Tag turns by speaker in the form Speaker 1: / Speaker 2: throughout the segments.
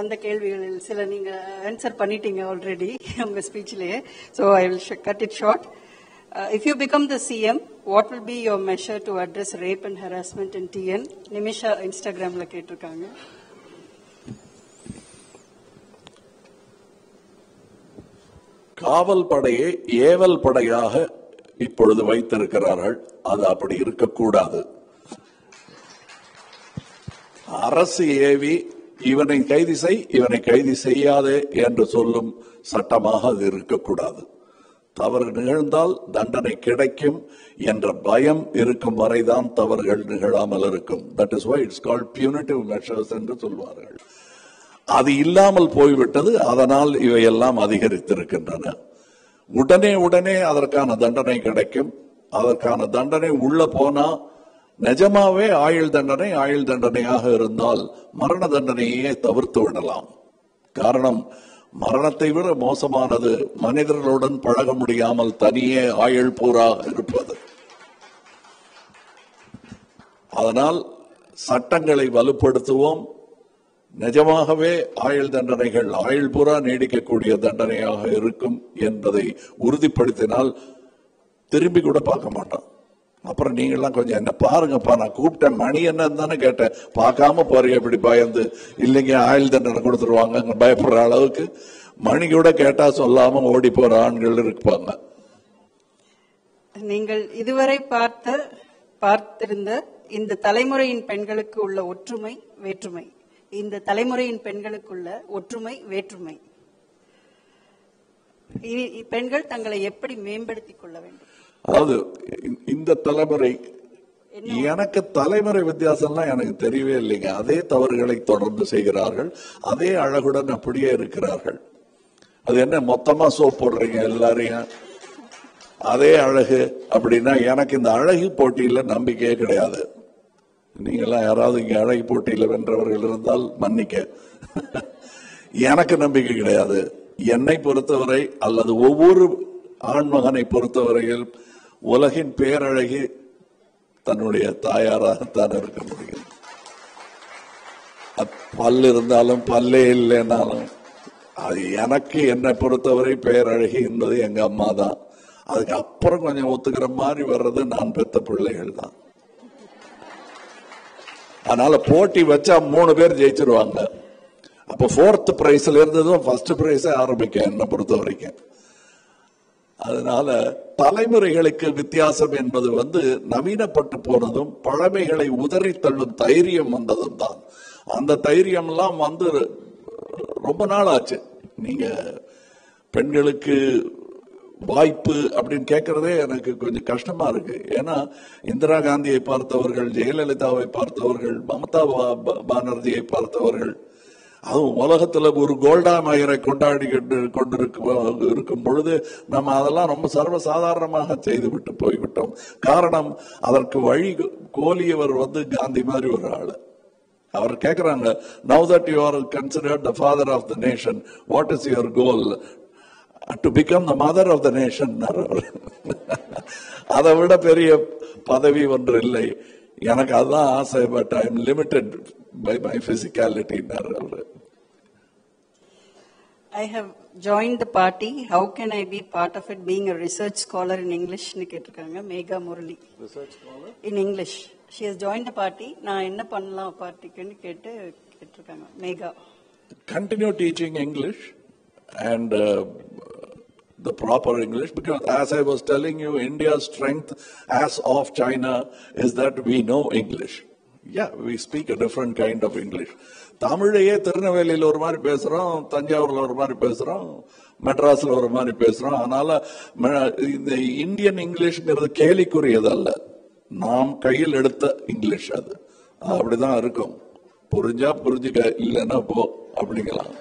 Speaker 1: வந்த கேள்விகளில் சில நீங்க ஆன்சர் பண்ணிட்டீங்க ஆல்ரெடி உங்க ஸ்பீச்லயே. So I will cut it short. If you become the CM, what will be your measure to address rape and harassment in TN? Nimisha இன்ஸ்டாகிராம்ல கேட்டிருக்காங்க.
Speaker 2: காவல் படையை ஏவல் படையாக இப்பொழுது வைத்திருக்கிறார்கள். அது அப்படி இருக்கக்கூடாது. அரசு ஏவி இவனை கைது செய், இவனை கைது செய்யாதே என்று சொல்லும் சட்டமாக அது இருக்கக்கூடாது. தவறு நிகழ்ந்தால் தண்டனை கிடைக்கும் என்ற பயம் இருக்கும் வரைதான் தவறுகள் நிகழாமல் இருக்கும். That is why it's called punitive measures என்று சொல்வார்கள். அது இல்லாமல் போய்விட்டது. அதனால் இவையெல்லாம் அதிகரித்திருக்கின்றன. உடனே அதற்கான தண்டனை கிடைக்கும். அதற்கான தண்டனை உள்ள போனா நிஜமாவே ஆயுள் தண்டனையாக இருந்தால் மரண தண்டனையே தவிர்த்து விடலாம். காரணம், மரணத்தை விட மோசமானது மனிதர்களுடன் பழக முடியாமல் தனியே ஆயுள் பூரா இருப்பது. அதனால் சட்டங்களை வலுப்படுத்துவோம். நிஜமாகவே ஆயுள் தண்டனைகள் ஆயுள் பூரா நீடிக்கக்கூடிய தண்டனையாக இருக்கும் என்பதை உறுதிப்படுத்தினால் திரும்பி கூட பார்க்க மாட்டோம். அப்புறம் நீங்கெல்லாம் கொஞ்சம் என்ன பாருங்கப்பா, நான் கூப்பிட்டேன், மணி என்னன்னு தானே கேட்டேன், பார்க்காம போறீங்க இப்படி பயந்து. இல்லைங்க ஆயுள் தண்டனை கொடுத்துருவாங்க பயப்படுற அளவுக்கு மணி கூட கேட்டா சொல்லாம ஓடி போற ஆண்கள் இருப்பாங்க.
Speaker 1: நீங்கள் இதுவரை பார்த்திருந்த இந்த தலைமுறையின் பெண்களுக்கு உள்ள ஒற்றுமை வேற்றுமை, இந்த தலைமுறையின் பெண்களுக்குள்ள ஒற்றுமை வேற்றுமை, பெண்கள் தங்களை எப்படி மேம்படுத்திக் கொள்ள வேண்டும்?
Speaker 2: அதாவது இந்த தலைமுறை, எனக்கு தலைமுறை வித்தியாசம்லாம் எனக்கு தெரியவே இல்லைங்க. அதே தவறுகளை தொடர்ந்து செய்கிறார்கள். அதே அழகுடன் அப்படியே இருக்கிறார்கள். அது என்ன மொத்தமா சோப் போடுறீங்க எல்லாரையும் அதே அழகு அப்படின்னா, எனக்கு இந்த அழகு போட்டியில நம்பிக்கையே கிடையாது. நீங்கெல்லாம் யாராவது இங்க அழகு போட்டியில வென்றவர்கள் இருந்தால் மன்னிக்க. எனக்கு நம்பிக்கை கிடையாது. என்னை பொறுத்தவரை அல்லது ஒவ்வொரு ஆண்மகனை பொறுத்தவரையில் உலகின் பேரழகி தன்னுடைய தாயாராகத்தான் இருக்க முடியும். பல் இருந்தாலும் பல்லே இல்லைன்னாலும் அது எனக்கு என்னை பொறுத்தவரை பேரழகி என்பது எங்க அம்மா தான். அதுக்கு அப்புறம் கொஞ்சம் ஒத்துக்கிற மாதிரி வர்றது நான் பெத்த பிள்ளைகள் தான். அதனால போட்டி வச்சா 3 பேர் ஜெயிச்சிருவாங்க. அப்ப 4th பிரைஸ்ல இருந்ததும் ஃபர்ஸ்ட் பிரைஸ் ஆரம்பிக்க என்ன பொறுத்த வரைக்கும். அதனால தலைமுறைகளுக்கு வித்தியாசம் என்பது நவீனப்பட்டு போனதும் பழமைகளை உதறி தள்ளும் தைரியம் வந்ததும் தான். அந்த தைரியம் எல்லாம் ரொம்ப நாள் ஆச்சு. நீங்க பெண்களுக்கு வாய்ப்பு அப்படின்னு கேட்கறதே எனக்கு கொஞ்சம் கஷ்டமா இருக்கு. ஏன்னா இந்திரா காந்தியை பார்த்தவர்கள், ஜெயலலிதாவை பார்த்தவர்கள், மமதா பானர்ஜியை பார்த்தவர்கள், அதுவும் உலகத்துல ஒரு கோல்டா மயரை கொண்டாடி இருக்கும் பொழுது நம்ம அதெல்லாம் ரொம்ப சர்வசாதாரணமாக செய்துவிட்டு போய்விட்டோம். காரணம், அதற்கு வழி கோலியவர் காந்தி மாதிரி ஒரு ஆளு. அவர் கேட்கிறாங்க, now that you are considered the father of the nation, what is your goal? To become the mother of the nation. அதை விட பெரிய பதவி ஒன்று இல்லை. எனக்கு அதுதான் ஆசை. But I am limited by my physicality.
Speaker 1: I have joined the party. How can I be part of it being a research scholar in English? னு கேட்டிருக்காங்க Megha Murali. Research scholar in English. She has joined the party. நான் என்ன பண்ணலாம் பார்ட்டிக்குன்னு கேட்டிருக்காங்க Megha.
Speaker 2: Continue teaching English and the proper English, because as I was telling you, India's strength as of China is that we know English. Yeah, we speak a different kind of English. தமிழையே திருநெல்வேலியில் ஒரு மாதிரி பேசுறோம், தஞ்சாவூர்ல ஒரு மாதிரி பேசுறோம், மெட்ராஸ்ல ஒரு மாதிரி பேசுறோம். அதனால இந்த இந்தியன் இங்கிலீஷ்ங்கிறது கேலிக்குரியது அல்ல, நாம் கையில் எடுத்த இங்கிலீஷ். அது அப்படிதான் இருக்கும். புரிஞ்சா புரிஞ்சுக்க, இல்லைன்னா போ அப்படிங்கலாம்.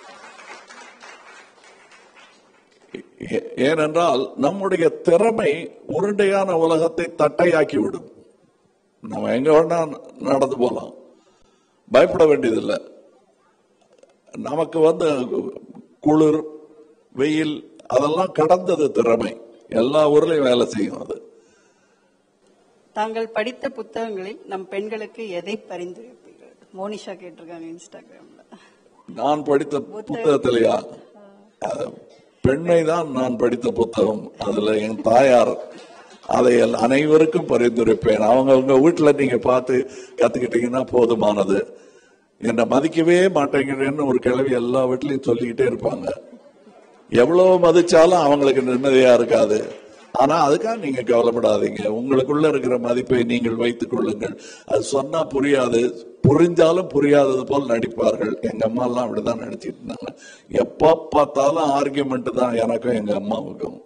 Speaker 2: ஏனென்றால் நம்முடைய திறமை உருண்டையான உலகத்தை தட்டையாக்கி விடும். நம்ம எங்க வேணா நடந்து போலாம், பயப்பட வேண்டியதில்லை. நமக்கு குளிர் வெயில் அதெல்லாம் கடந்தது திறமை, எல்லா ஊர்லயும் வேலை செய்யும். அது
Speaker 1: தாங்கள் படித்த புத்தகங்களில் நம் பெண்களுக்கு எதை பரிந்துரைப்பீர்கள்? மோனிஷா கேட்டிருக்காங்க இன்ஸ்டாகிராம்ல.
Speaker 2: நான் படித்த புத்தகத்திலையா, பெண்ணை தான் நான் படித்த புத்தகம். அதுல என் தாயார், அதை அனைவருக்கும் பரிந்துரைப்பேன். அவங்க வீட்டுல நீங்க பார்த்து கத்துக்கிட்டீங்கன்னா போதுமானது. என்னை மதிக்கவே மாட்டேங்கிறேன்னு ஒரு கிழவி எல்லா வீட்லயும் சொல்லிக்கிட்டே இருப்பாங்க. எவ்வளவு மதிச்சாலும் அவங்களுக்கு நிம்மதியா இருக்காது. ஆனா அதுக்காக நீங்க கவலைப்படாதீங்க. உங்களுக்குள்ள இருக்கிற மதிப்பை நீங்கள் வைத்துக் கொள்ளுங்கள். அது சொன்னா புரியாது, புரிஞ்சாலும் புரியாதது போல் நடிப்பார்கள். எங்க அம்மா எல்லாம் அப்படிதான் நடிச்சிட்டு இருந்தாங்க. எப்ப பார்த்தாலும் ஆர்கியூமெண்ட் தான் எனக்கும் எங்க அம்மாவுக்கும்.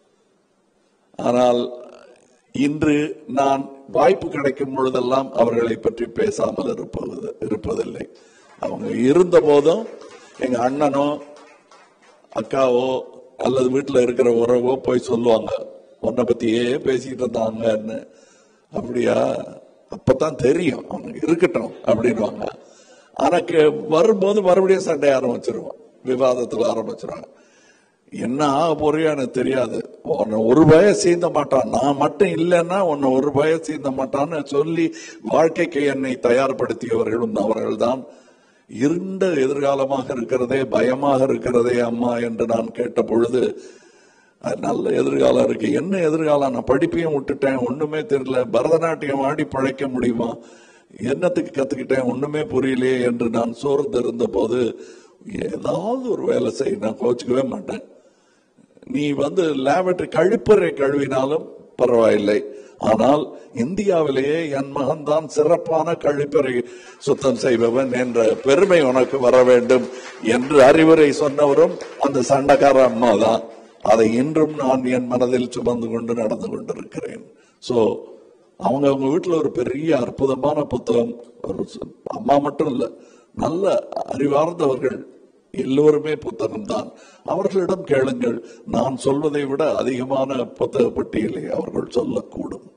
Speaker 2: ஆனால் இன்று நான் வாய்ப்பு கிடைக்கும் பொழுதெல்லாம் அவர்களை பற்றி பேசாமல் இருப்பதில்லை. அவங்க இருந்த போதும் எங்க அண்ணனோ அக்காவோ அல்லது வீட்டுல இருக்கிற உறவோ போய் சொல்லுவாங்க, உன்னை பத்தியே பேசிட்டு இருந்தாங்கன்னு. அப்படியா? அப்பதான் தெரியும் அவங்க இருக்கட்டும் அப்படின்வாங்க. ஆனா வரும்போது மறுபடியும் சண்டை ஆரம்பிச்சிருவோம், விவாதத்துல ஆரம்பிச்சிருவாங்க. என்ன ஆக போறியோ எனக்கு தெரியாது, உன்னை ஒரு பய சீந்த மாட்டான், நான் மட்டும் இல்லைன்னா உன்னை ஒரு பய சீந்த மாட்டான்னு சொல்லி வாழ்க்கைக்கு என்னை தயார்படுத்தியவர்களும் அவர்கள் தான். இருண்ட எதிர்காலமாக இருக்கிறதே, பயமாக இருக்கிறதே அம்மா என்று நான் கேட்ட பொழுது, நல்ல எதிர்காலம் இருக்கு. என்ன எதிர்காலம்? நான் படிப்பையும் விட்டுட்டேன், ஒண்ணுமே தெரியல. பரதநாட்டியம் ஆடி பழைக்க முடியுமா? என்னத்துக்கு கத்துக்கிட்டேன், ஒண்ணுமே புரியலையே என்று நான் சோர்ந்து இருந்த போது, ஏதாவது ஒரு வேலை செய், நான் கோச்சுக்கவே மாட்டேன். நீ லேபரட்டரி கழிப்பறை கழுவினாலும் பரவாயில்லை, ஆனால் இந்தியாவிலேயே என் மகன் தான் சிறப்பான கழிப்பறை சுத்தம் செய்பவன் என்ற பெருமை உனக்கு வர வேண்டும் என்று அறிவுரை சொன்னவரும் அந்த சண்டைக்கார அம்மா தான். அதை இன்றும் நான் என் மனதில் சுமந்து கொண்டு நடந்து கொண்டிருக்கிறேன். சோ அவங்க வீட்டுல ஒரு பெரிய அற்புதமான புத்தகம். அம்மா மட்டும் இல்ல, நல்ல அறிவார்ந்தவர்கள் எல்லோருமே புத்தகம் தான். அவர்களிடம் கேளுங்கள். நான் சொல்வதை விட அதிகமான புத்தக பட்டியலை அவர்கள் சொல்லக்கூடும்.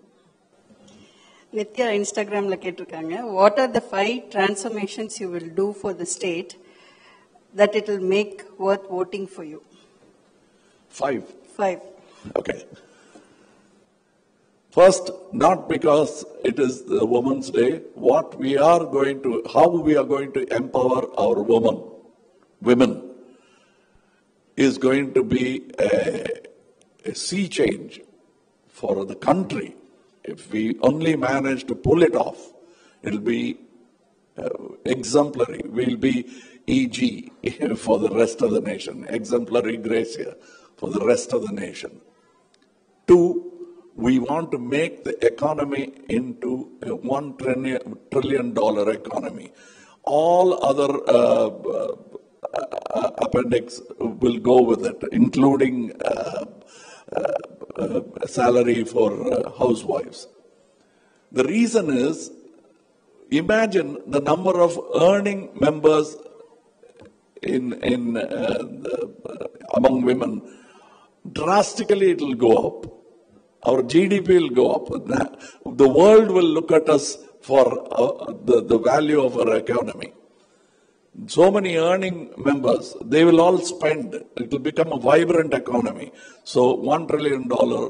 Speaker 1: நித்யா இன்ஸ்டாகிராம்ல கேட்டிருக்காங்க, what are the 5 transformations you will do for the state that it will make worth voting for you? 5.
Speaker 2: Okay. First, not because it is the Women's Day, how we are going to empower our women is going to be a sea change for the country. If we only manage to pull it off, it will be exemplary. We will be EG for the rest of the nation, exemplary Gracia for the rest of the nation. 2, we want to make the economy into a $1 trillion economy. All other appendix will go with it, including salary for housewives. The reason is, imagine the number of earning members among women. Drastically it will go up. Our GDP will go up. The world will look at us for the value of our economy. So many earning members, they will all spend. It will become a vibrant economy. So $1 trillion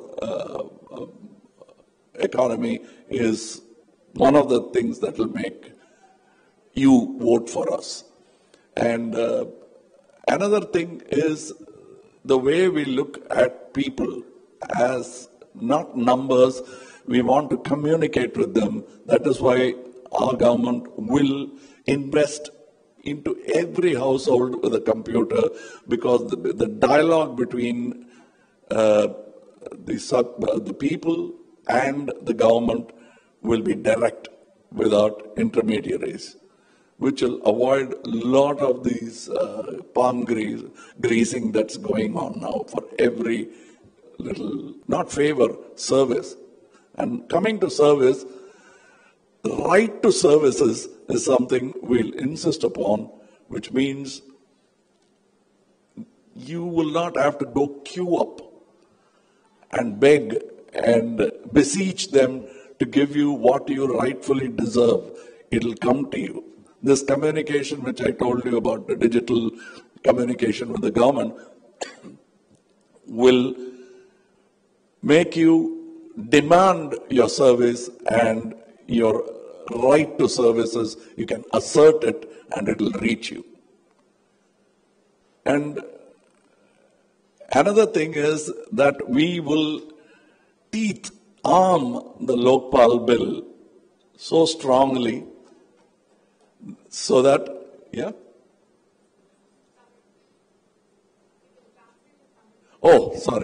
Speaker 2: economy is one of the things that will make you vote for us. And another thing is the way we look at people as not numbers. We want to communicate with them. That is why our government will invest into every household with a computer, because the dialogue between the people and the government will be direct without intermediaries, which will avoid a lot of these palm greasing that's going on now for every little, not favor, service. And coming to service, the right to services is something we'll insist upon, which means you will not have to go queue up and beg and beseech them to give you what you rightfully deserve. It'll come to you. This communication, which I told you about, the digital communication with the government, will make you demand your service, and your right to services, you can assert it and it will reach you. And another thing is that we will teeth arm the Lokpal bill so strongly so that, yeah. Oh, sorry.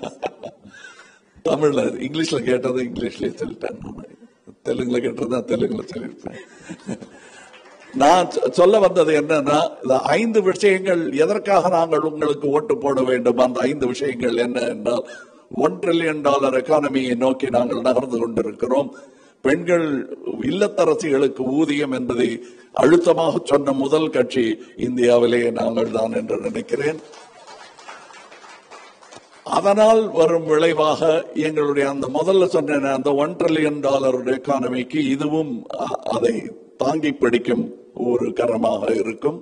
Speaker 2: தமிழ்ல இங்கிலீஷ்ல கேட்டது இங்கிலீஷ்லயே சொல்லிட்டேன். தெலுங்குல கேட்டது தெலுங்குல சொல்லிருப்பேன். நான் சொல்ல வந்தது என்னன்னா, 5 விஷயங்கள் எதற்காக நாங்கள் உங்களுக்கு ஓட்டு போட வேண்டும். அந்த 5 விஷயங்கள் என்ன என்றால், $1 trillion எக்கானமியை நோக்கி நாங்கள் நகர்ந்து கொண்டிருக்கிறோம். பெண்கள் இல்லத்தரசிகளுக்கு ஊதியம் என்பதை அழுத்தமாக சொன்ன முதல் கட்சி இந்தியாவிலேயே நாங்கள் தான் என்று நினைக்கிறேன். அதனால் வரும் விளைவாக எங்களுடைய அந்த முதல்ல சொன்ன அந்த $1 trillion எக்கானமிக்கு இதுவும் அதை தாங்கி பிடிக்கும் ஒரு கரமாக இருக்கும்.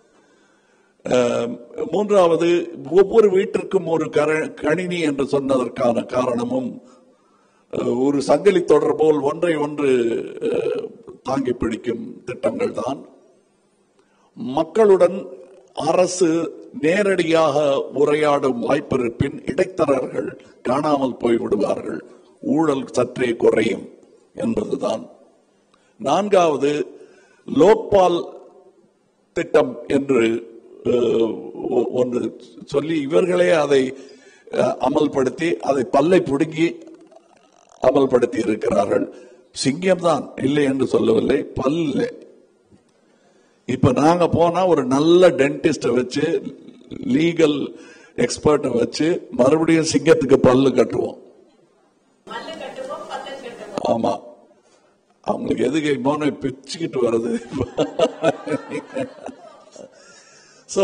Speaker 2: மூன்றாவது, ஒவ்வொரு வீட்டிற்கும் ஒரு கணினி என்று சொன்னதற்கான காரணமும் ஒரு சங்கிலி தொடர் போல் ஒன்றை ஒன்று தாங்கி பிடிக்கும் திட்டங்கள் தான். மக்களுடன் அரசு நேரடியாக உரையாடும் வாய்ப்பிருப்பின் இடைத்தரகர்கள் காணாமல் போய்விடுவார்கள், ஊழல் சற்றே குறையும் என்பதுதான். 4வது, லோக்பால் திட்டம் என்று ஒன்று சொல்லி இவர்களே அதை அமல்படுத்தி அதை பல்லை பிடுங்கி அமல்படுத்தி இருக்கிறார்கள். சிங்கம் தான், இல்லை என்று சொல்லவில்லை, பல்ல. இப்ப நாங்க போனா ஒரு நல்ல டென்டிஸ்ட வச்சு, லீகல் எக்ஸ்பர்ட்டை வச்சு மறுபடியும் சிங்கத்துக்கு பல்லு கட்டுவோம். ஆமா, அவங்களுக்கு எதுக்கு மோனை பிச்சுக்கிட்டு வருது. சோ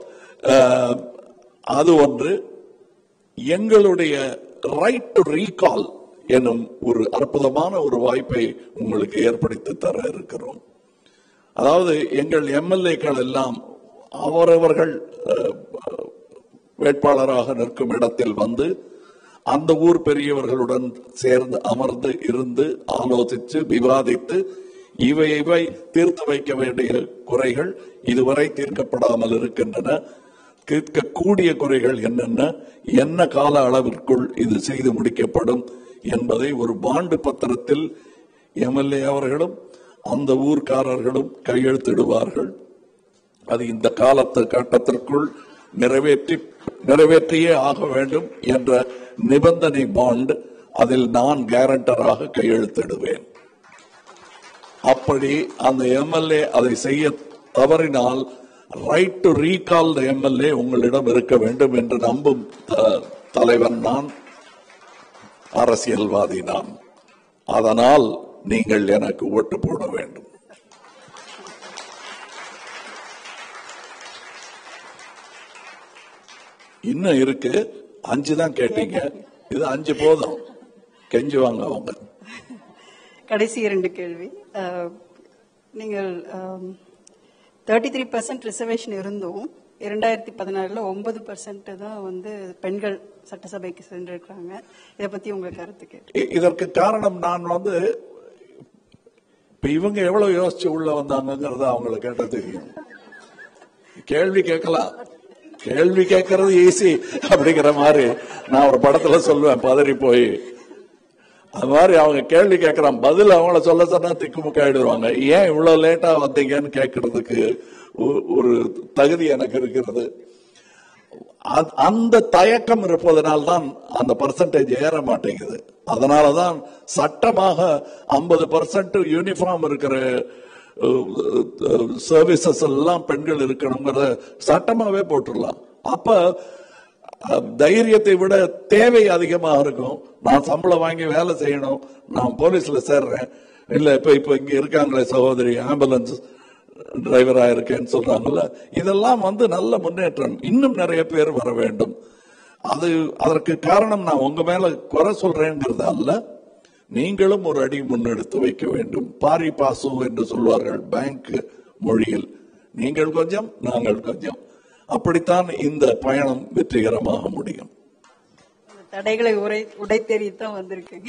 Speaker 2: அது ஒன்று. எங்களுடைய ரைட் டு ரீகால் எனும் ஒரு அற்புதமான ஒரு வாய்ப்பை உங்களுக்கு ஏற்படுத்தி தர இருக்கிறோம். அதாவது எங்கள் எம்எல்ஏக்கள் எல்லாம் அவரவர்கள் வேட்பாளராக நிற்கும் இடத்தில் வந்து அந்த ஊர் பெரியவர்களுடன் சேர்ந்து அமர்ந்து இருந்து ஆலோசித்து விவாதித்து இவை தீர்த்து வைக்க வேண்டிய குறைகள் இதுவரை தீர்க்கப்படாமல் இருக்கின்றன, தீர்க்கக்கூடிய குறைகள் என்னென்ன, என்ன கால அளவிற்குள் இது செய்து முடிக்கப்படும் என்பதை ஒரு பாண்டு பத்திரத்தில் எம்எல்ஏ அவர்களும் அந்த ஊர்க்காரர்களும் கையெழுத்திடுவார்கள். அது இந்த கட்டத்திற்குள் நிறைவேற்றியே ஆக வேண்டும் என்ற நிபந்தனை பாண்ட். அதில் நான் கேரண்டராக கையெழுத்திடுவேன். அப்படி அந்த எம்எல்ஏ அதை செய்ய தவறினால் right to recall the MLA உங்களிடம் இருக்க வேண்டும் என்று நம்பும் தலைவன் நான், அரசியல்வாதி நான். அதனால் நீங்கள் எனக்கு ஓட்டு போட வேண்டும். இன்னும் இருக்கு, 5 தான் கேட்டீங்க, இது 5 போதும், கெஞ்சுவாங்க அவங்க.
Speaker 1: கடைசி 2 கேள்வி. நீங்கள் 33% ரிசர்வேஷன் இருந்தும் 2016 9% தான் வந்து பெண்கள் சட்டசபைக்கு சென்றிருக்காங்க. இதை பத்தி உங்க கருத்து கேட்டு.
Speaker 2: இதற்கு காரணம் நான் வந்து இப்ப இவங்க எவ்வளவு யோசிச்சு உள்ள வந்தாங்கிறத அவங்களை கேட்ட தெரியும். கேள்வி கேட்கலாம், கேள்வி கேட்கறது ஈஸி அப்படிங்கிற மாதிரி நான் ஒரு படத்துல சொல்லுவேன், பதறி போய். அது மாதிரி அவங்க கேள்வி கேட்கறான், பதில் அவங்கள சொல்ல சொன்னா திக்குமுக்க ஆயிடுவாங்க. ஏன் இவ்வளவு லேட்டா வந்தீங்கன்னு கேட்கறதுக்கு ஒரு தகுதி எனக்கு இருக்கிறது. அந்த தயக்கம் இருப்பதனால்தான் அந்த பர்சன்டேஜ் ஏற மாட்டேங்குது. அதனாலதான் சட்டமாக 50% யூனிஃபார்ம் இருக்கிற சர்வீசஸ் எல்லாம் பெண்கள் இருக்கணுங்கிற சட்டமாவே போட்டுடலாம். அப்ப தைரியத்தை விட தேவை அதிகமாக இருக்கும். நான் சம்பளம் வாங்கி வேலை செய்யணும், நான் போலீஸ்ல சேர்றேன், இல்ல இப்ப இங்க இருக்காங்களே சகோதரி ஆம்புலன்ஸ் டிரைவரா இருக்கேன்னு சொல்றாங்கல்ல, இதெல்லாம் வந்து நல்ல முன்னேற்றம். இன்னும் நிறைய பேர் வர வேண்டும். அதற்கு காரணம் நான் உங்க மேல குறை சொல்றேங்கிறது அல்ல, நீங்களும் ஒரு அடி முன்னெடுத்து வைக்க வேண்டும். பாரி பாசு என்று சொல்வார்கள் பேங்க் மொழியில், நீங்கள் கொஞ்சம் நாங்கள் கொஞ்சம், அப்படித்தான் இந்த பயணம் வெற்றிகரமாக முடியும்.
Speaker 1: தடைகளை உடைத்தெறித்தான் வந்திருக்கீங்க.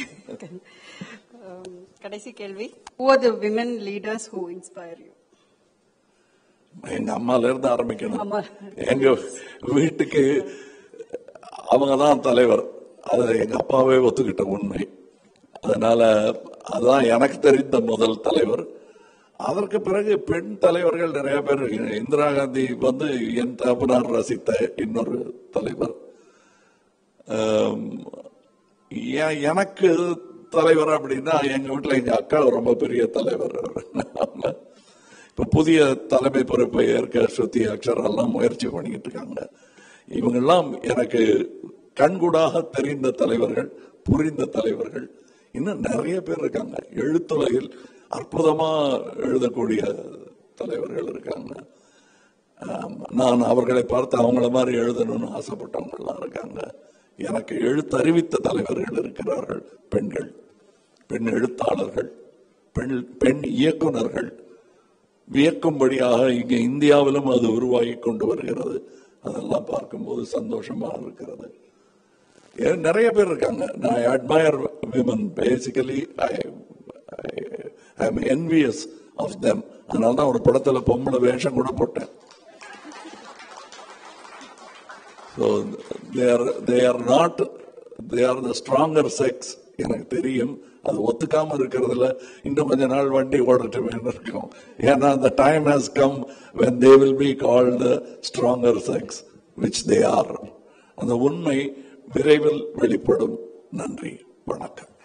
Speaker 1: கடைசி கேள்வி. Who are the women leaders who inspire you?
Speaker 2: எங்க அம்மால இருந்து ஆரம்பிக்கணும்.
Speaker 1: ஆமா.
Speaker 2: எங்க வீட்டுக்கு அவங்க தான் தலைவர். அது எங்க அப்பாவே ஒத்துக்கிட்ட உண்மை. அதனால அதான் எனக்கு தெரிந்த முதல் தலைவர். அதற்கு பிறகு பெண் தலைவர்கள் நிறைய பேர் இருக்காங்க. இந்திரா காந்தி வந்து என் தகப்பனார் ரசித்த இன்னொரு தலைவர். எனக்கு தலைவர் அப்படின்னா எங்க வீட்டுல எங்க அக்கா ரொம்ப பெரிய தலைவர். இப்ப புதிய தலைமை பொறுப்பை ஏற்க ஸ்ருதி அக்ஷரெல்லாம் முயற்சி பண்ணிக்கிட்டு இருக்காங்க. இவங்கெல்லாம் எனக்கு கண்கூடாக தெரிந்த தலைவர்கள், புரிந்த தலைவர்கள். இன்னும் நிறைய பேர் இருக்காங்க. எழுத்துலகில் அற்புதமா எழுதக்கூடிய தலைவர்கள் இருக்காங்க. நான் அவர்களை பார்த்து அவங்கள மாதிரி எழுதணும்னு ஆசைப்பட்டவங்கெல்லாம் இருக்காங்க. எனக்கு எழுத்தறிவித்த தலைவர்கள் இருக்கிறார்கள். பெண்கள், பெண் எழுத்தாளர்கள், பெண் இயக்குனர்கள். வியக்கும்படியாக இங்க இந்தியாவிலும் அது உருவாகி கொண்டு வருகிறது. அதெல்லாம் பார்க்கும்போது சந்தோஷமா இருக்கிறது. நிறைய பேர் இருக்காங்க. நான் admire women. Basically I am envious of them. அதனால தான் ஒரு படத்துல பொம்பளை வேஷம் கூட போட்டேன். So they are the stronger sex. எனக்கு தெரியும். அது ஒத்துக்காம இருக்கிறதுல இன்னும் கொஞ்ச நாள் வண்டி ஓடட்டுமே இருக்கும். ஏன்னா the time has come when they will be called the stronger sex, which they are. அந்த உண்மை விரைவில் வெளிப்படும். நன்றி, வணக்கம்.